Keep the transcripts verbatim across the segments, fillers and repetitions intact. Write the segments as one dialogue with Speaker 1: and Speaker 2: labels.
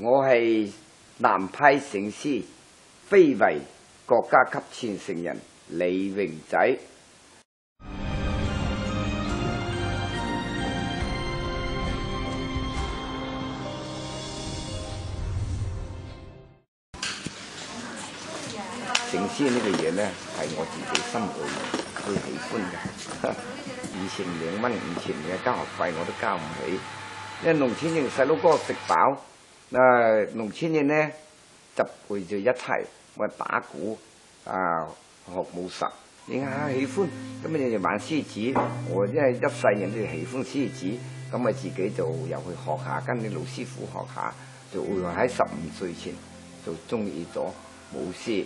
Speaker 1: 我係南派醒獅，非遺國家級傳承人李榮仔。醒獅呢個嘢咧，係我自己心裏最喜歡嘅。以前兩蚊以前嘅交學費我都交唔起，因為農村人細佬哥食飽，誒農村人咧集會就一齊，我打鼓啊學武術，你睇喜歡，咁啊就玩獅子。我因為一世人都喜歡獅子，咁啊自己就入去學下，跟啲老師傅學下，就會喺十五歲前就中意咗舞獅。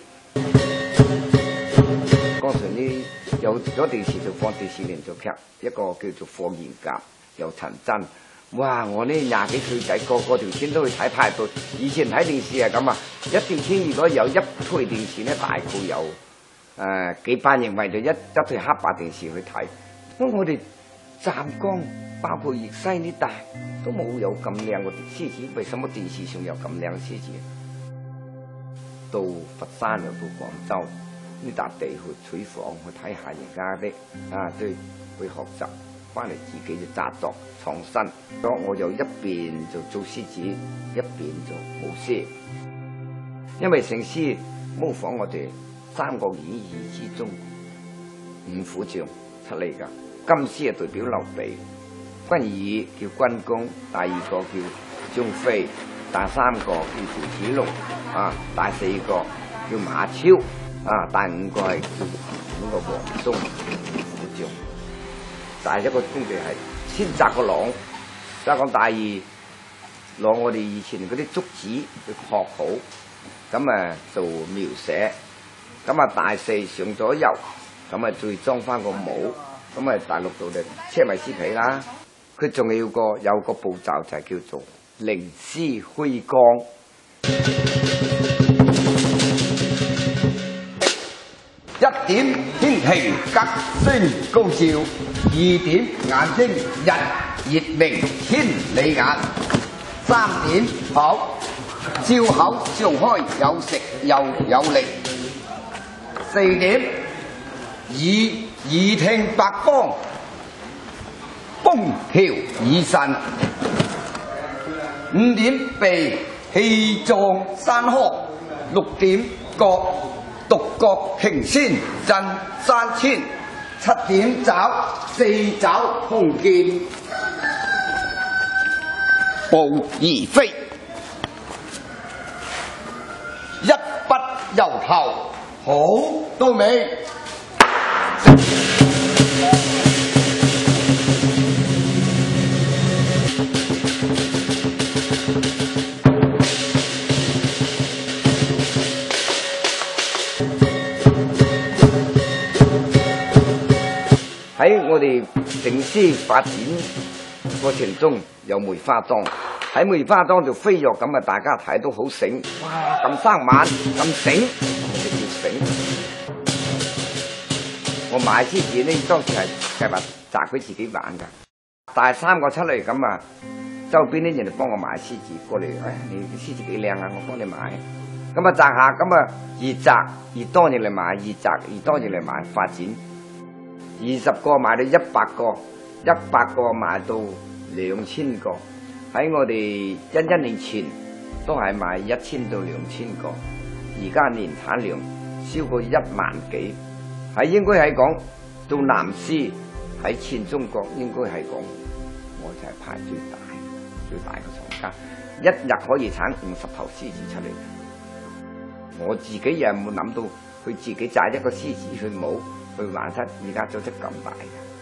Speaker 1: 剛才呢有咗電視就放電視連續劇，一個叫做《霍元甲》，有陳真。哇！我呢廿幾歲仔，個個條村都去睇派對。以前睇電視係咁啊，一條村如果有一台電視咧，大概有誒、呃、幾百人圍住一一台黑白電視去睇。咁我哋湛江包括粵西呢帶都冇有咁靚嘅獅子，為什麼電視上有咁靚嘅獅子？到佛山又到廣州呢笪地去採訪，去睇下人家啲啊，對去學習，翻嚟自己就紮作創新。咁我就一邊就做獅子，一邊做舞獅。因為醒獅模仿我哋《三國演義》之中五虎將出嚟㗎。金獅係代表劉備，關羽叫關公，第二個叫張飛，第三個叫趙子龍。啊！第四個叫馬超，啊！第五個係叫嗰個黃忠虎將。第一個工序係先紮個廊，即係講第二攞我哋以前嗰啲竹子去學好，咁啊做描寫，咁啊第四上咗油，咁啊再裝翻個帽，咁啊第六度就車埋獅皮啦。佢仲要個有個步驟就係叫做凌獅虛光。一點天氣吉星高照，二點眼睛日月明千里眼，三點口笑口常開有食又有力，四點耳耳聽八方風調雨順，五點鼻氣壯山河，六點角獨角擎仙震山川，七點爪四爪空劍步而飛，一筆由頭好到尾。喺我哋醒獅發展過程中有梅花樁，喺梅花樁就飛躍咁啊！大家睇到好醒，哇！咁生猛咁醒，我哋叫醒。我買獅子呢，當時係計劃摘佢自己玩㗎。第三個出嚟咁啊，周邊啲人就幫我買獅子過嚟，誒、哎，你啲獅子幾靚啊，我幫你買。咁啊摘下，咁啊越摘越多人嚟買，越摘越多人嚟買，發展。二十個買到一百個，一百個賣到兩千個。喺我哋一一年前都係賣一千到兩千個，而家年產量超過一萬幾。係應該係講做南獅喺全中國應該係講，我就係排最大最大嘅廠家，一日可以產五十頭獅子出嚟。我自己又冇諗到佢自己紮一個獅子去舞。去玩出而家做出咁大嘅。